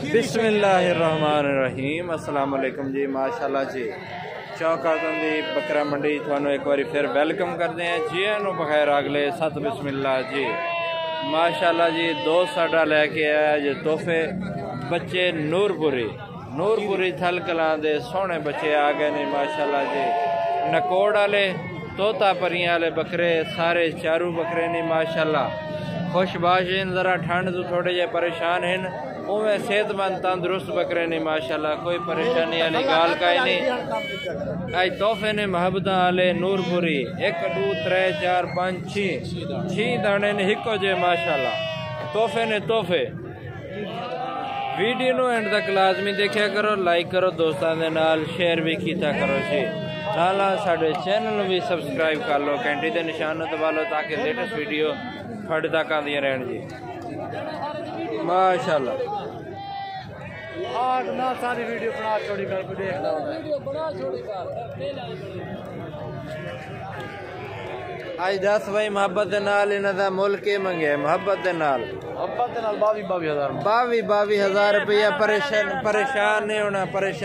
बिस्मिल्लाहिर्रहमानिर्रहीम। अस्सलाम वालेकुम जी। माशाल्लाह जी चौकातन दी बकरा मंडी थानू एक बार फिर वेलकम करते हैं जी। बखैर अगले सत बिस्मिल्लाह जी। माशाल्लाह जी दोस्त साडा लैके आया जी तोहफे बच्चे नूरपुरी थल कलां दे सोहने बच्चे आ गए ने माशाल्लाह जी। नकोड़ वाले तोता परियां वाले बकरे सारे चारू बकरे ने माशाल्लाह। खुशबाश हैं, ज़रा ठंड तो थोड़े जे परेशान हैं, उमें सेहतमंद तंदुरुस्त बकरे ने माशाल्लाह। कोई परेशानी वाली गाल का ही नहीं। आज तोहफे ने मोहब्बत वाले नूरपुरी 1 2 3 4 5 6 दाने ने हिको जे माशाल्लाह। तोहफे ने तोहफे। वीडियो नु एंड तक लाजमी देखा करो, लाइक करो, दोस्तों के नाल शेयर भी किया करो जी। नाल साडे चैनल भी सबसक्राइब कर लो, घंटी के निशान दबा लो ताकि लेटेस्ट वीडियो थोड़े तक आदियां रहन जी। माशाल्लाह आज ना सारी वीडियो बना छोड़ी कर देख लो। आज 10 भाई मोहब्बत दे नाल इन्हां दा मुल के मंगे मोहब्बत दे नाल 22,000 रुपया। परेशान नहीं होना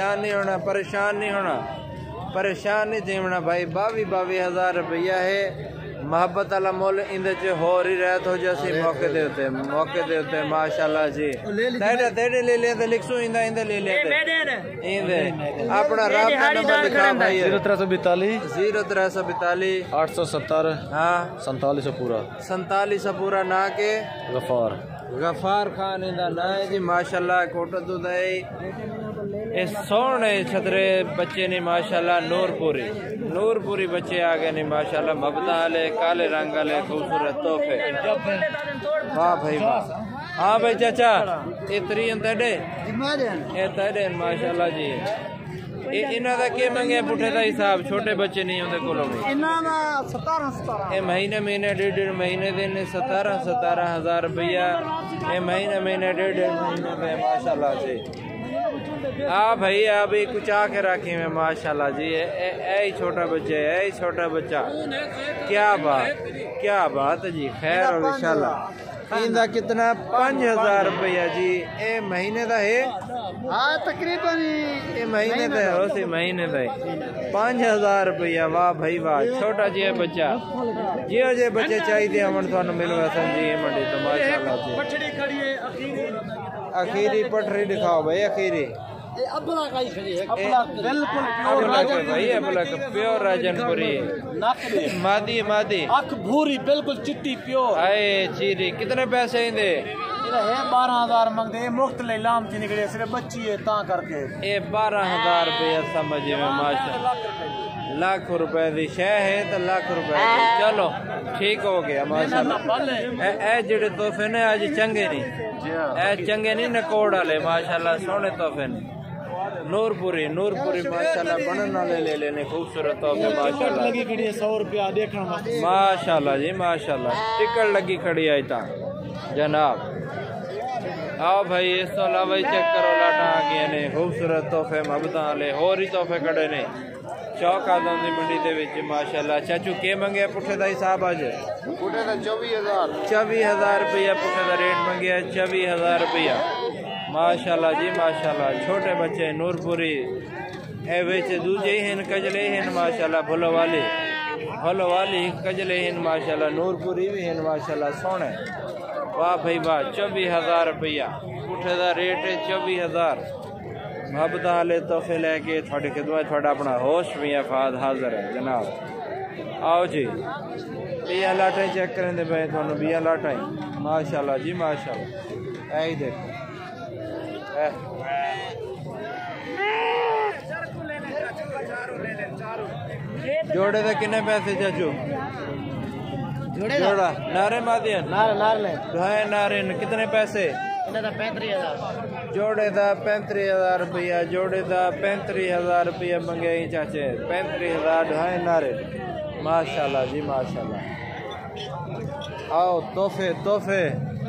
भाई। 22,000 रुपया है मोहब्बत वाला मुल। इंदे च होर ही रहत हो जैसे मौके दे उत्ते माशाल्लाह जी। तेरे ले ले लिखसू इंदा ले ले इंदे अपना राब्ता नंबर लिखा भाई 0342 870 हां 47 पूरा ना के गफार खान इंदा ना है जी माशाल्लाह। कोट दुदाई ए सोहने छतरे बच्चे ने माशाल्लाह। नूरपुरी बच्चे आ गए ने माशाल्लाह। मबदा वाले काले रंग वाले खूबसूरत तोहफे। वाह भाई वाह। हाँ भाई चाचा ये तरीन तेडे माशाल्लाह जी। इन्हां दा के मंगे पुठे दा हिसाब? छोटे बच्चे नहीं होंदे कोलों में। इन्हां दा 17 ए महीने डेढ़ महीने दे ने 17,000 रुपया। ए महीने डेढ़ महीने में माशाल्लाह जी। हाँ भाई अभी कुछ आके रखे में माशाल्लाह जी। ऐ छोटा बच्चा क्या बात जी। खैर और इंशाल्लाह इंदा कितना 5,000 रुपया जी। ए महीने दा है हां तकरीबन ए महीने दा है 5,000 रुपया। वाह भाई वाह। छोटा जी बच्चा जियो जे बच्चे चाहिए हमन थानू मिलवा जी मंडी तो माशाल्लाह जी। पठड़ी खड़ी है अखीरी पठड़ी दिखाओ भाई। अखीरी अबला का ही खड़ी है। अबला बिल्कुल प्योर राजनपुरी। मादी आंख भूरी बिल्कुल चिट्टी प्योर। आए चीरी कितने पैसे इंदे? इधर है 12,000 मंगदे। मुफ्त लेलाम थी निकले सिर्फ बच्ची है ता करके ए 12,000 रुपया समझ में माशाल्लाह। लाख रुपए की शह है तो लाख रुपए। चलो ठीक हो गया माशाल्लाह। ए जेड़े तोहफे ने आज चंगे नहीं नकोड़ वाले माशाल्लाह। सोहने तोहफे ने नूरपुरी माशाल्लाह। बनन वाले ले लेने खूबसूरत तोहफे माशाल्लाह। लगी खड़ी है 100 रुपया देखना माशाल्लाह जी माशाल्लाह। टिकट लगी खड़ी आई ता जनाब। आओ भाई इस तो अलावा चेक करो लाटा आ गए ने खूबसूरत तोहफे मोहब्बत वाले। होर ही तोहफे खड़े ने चौक आदम दी मंडी दे विच माशाल्लाह। चाचू के मंगे पुठे दा हिसाब? आज पुठे दा 24,000 रुपया पुठे दा रेट मंगे 24,000 रुपया माशाल्लाह जी माशाल्लाह। छोटे बच्चे नूरपुरी ए विच दूजे हैं कजले हैं माशाल्लाह। भुलो वाली कजले हैं माशाल्लाह। नूरपुरी भी हैं माशाल्लाह सोहने। वाह भाई वाह। 24,000 रुपया पुठे दा रेट है 24,000। मोहब्बत वाले तोहफे लैके थोड़ी खिदमत थोड़ा अपना होश भी आफाद हाजिर है जनाब। आओ जी बिया लाटा चेक करें दे भाई थानू बिया लाटा माशाल्लाह जी माशाल्लाह। ऐ देखो जोड़े का कितने पैसे चाचू? जोड़ा नारे मादियन नारे कितने पैसे? जोड़े का 35,000 रुपया। जोड़े का 35,000 रुपया मंगे चाचे। 35,000 ढाई नारे माशाल्लाह जी माशाल्लाह। आओ तोहफे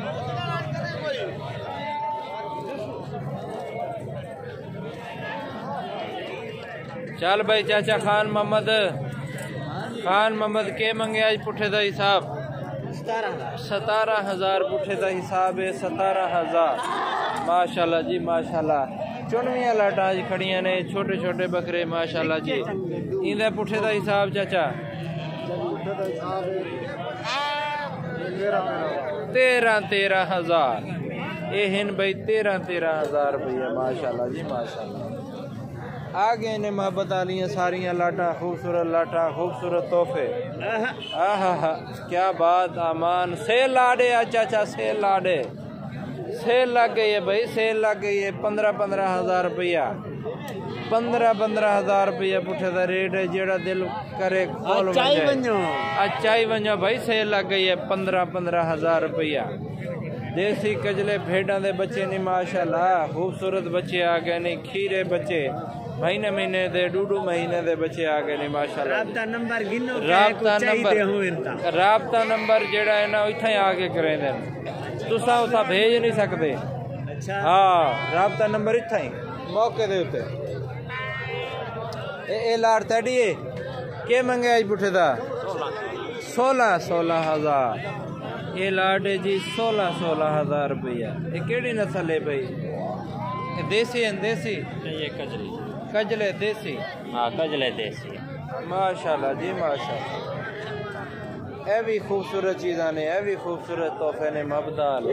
चल भाई चाचा। खान मोहम्मद के मंगे आज पुठे का हिसाब? 17,000 पुठे का हिसाब है 17,000। माशाल्लाह जी माशाल्लाह। चुनवियां लाटां अज खड़ियां ने, छोटे छोटे बकरे माशाल्लाह जी। इंदे पुठे दा हिसाब चाचा 13,000 ये हिन भाई 13,000 रुपया माशाल्लाह जी माशाल्लाह। आगे ने मोहब्बत आलियाँ सारियाँ लाटा, खूबसूरत लाटा, खूबसूरत तोहफे। आहा क्या बात अमान। सेल लाडे चाचा, सेल लाडे, सेल लग गई है भाई, सेल लग गई है। 15,000 रुपया, 15,000 रुपया पुठे का रेट है। जेड़ा दिल करे अच्छा ही वंजो भाई, सेल लग गई है। 15,000 रुपया। देसी कजले भेड़ा दे बच्चे नहीं माशाल्लाह, खूबसूरत बच्चे आ गए नहीं। खीरे बच्चे महीने महीने दे, 2 महीने दे बच्चे आ गए नहीं माशाल्लाह। राबता नंबर जेड़ा है ना इत्थे आके करे दे, तुसा उसा भेज नहीं सकते। हाँ राबता नंबर इत्थे ही मौके दे उत्ते। ए लाड़ तेडी के मंगे आज पुठे दा 16,000 ये लाड है जी। 16,000 रुपया। ये केड़ी नस्ल है भाई? ये देसी है? देसी ये कजले देसी। हाँ कजले देसी माशाल्लाह जी माशाल्लाह। ये भी खूबसूरत चीज़ा ने, ये भी खूबसूरत तोहफे ने। मबदाल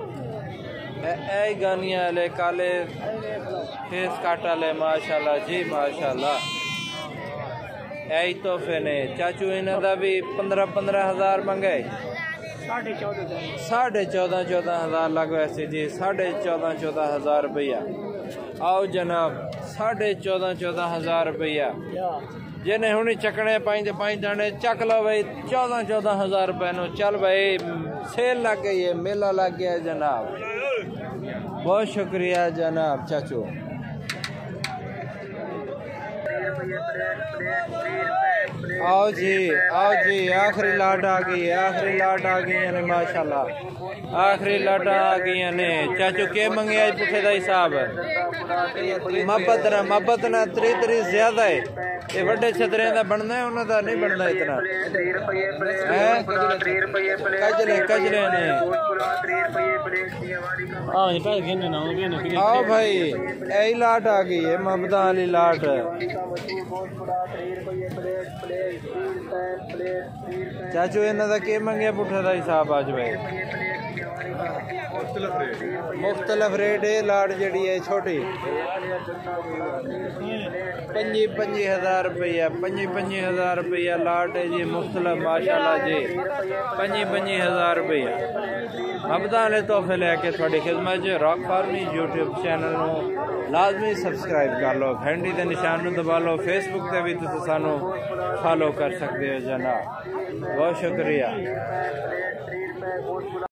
ए गानिया ले, काले फेस काटा ले माशाल्लाह जी माशाल्लाह। यही तोहफे ने चाचू। इन्हों का भी 15,000 मंगे। 14,500 लग वैसे जी। 14,500 रुपया। आओ जनाब 14,500 रुपया। जिन्हें हूँ चकने 5 दाने चक लो भाई। 14,000 रुपये नो चल भाई। सेल लग गई है, मेला लग गया है जनाब। बहुत शुक्रिया जनाब चाचू। आओ जी आखिरी लाट आ गई है, आखिरी लाट आ गई ने माशाल्लाह। आखिरी लाटा आ गई ने। चाचू के मंगे आज पुठे का हिसाब? मोहब्बत ना 3 ज्यादा है। ये बड़े छतरे का बनना है, उन्होंने का नहीं बनना इतना है। कजले ने। आओ भाई यही लाट आ गई है, मोहब्बत वाली लाट। चाचू इन्हों का के मंगे पुठे का हिसाब आज भाई? मुख्तलिफ रेट है। लाट जड़ी है छोटी 25,000 रुपया। 25,000 रुपया लाट है जी। मुख्तलिफ माशाल्लाह जी। 25,000 रुपया। मबदा वाले तोहफे लैके थोड़ी खिदमत च रॉक फार्मिंग यूट्यूब चैनल लाजमी सबसक्राइब कर लो, घंटी के निशान दबा लो। फेसबुक से भी तुम सानू फॉलो कर सकते हो जनाब। बहुत शुक्रिया।